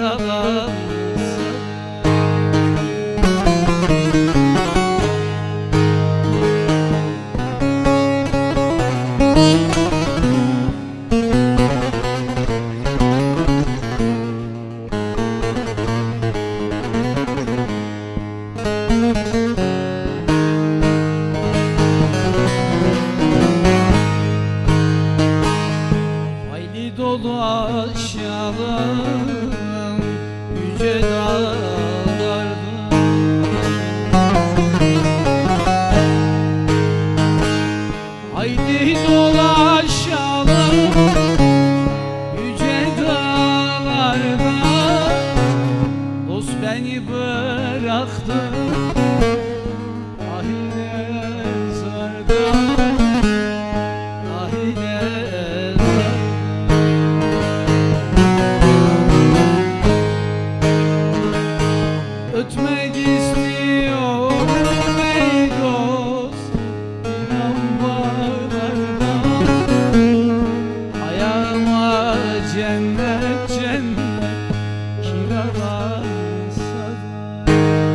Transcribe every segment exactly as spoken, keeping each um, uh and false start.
kiralansa. Hayli dolaşalım yüce dağlarda, haydi dolaşalım yüce dağlarda. Dost beni bıraktı ahile zarda, ahile zarda. Ötmek istiyorum ey dost inan bağlarda, ayağıma cennet cennet kiralansa da.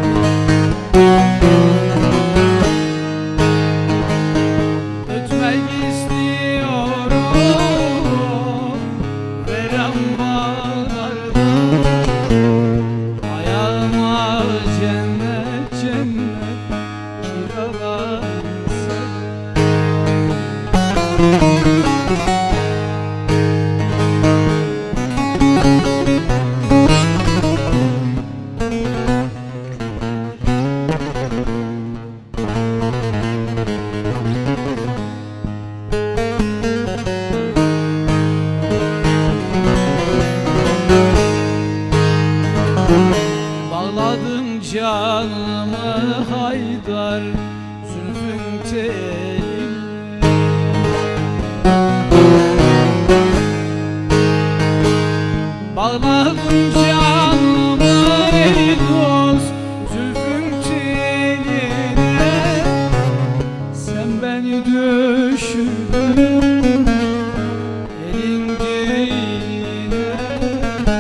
Ötmek istiyorum verem bağlarda, ayağıma cennet cennet kiralansa da. Bağladım canımı Haydar zülfün teline, bağladım canımı ey dost zülfün teline. Sen beni düşürdün elin diline,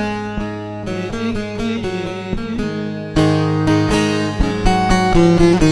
elin diline.